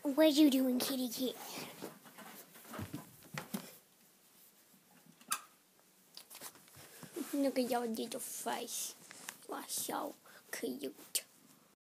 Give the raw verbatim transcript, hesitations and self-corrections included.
What you doing, kitty cat? Look at your little face. You are so cute.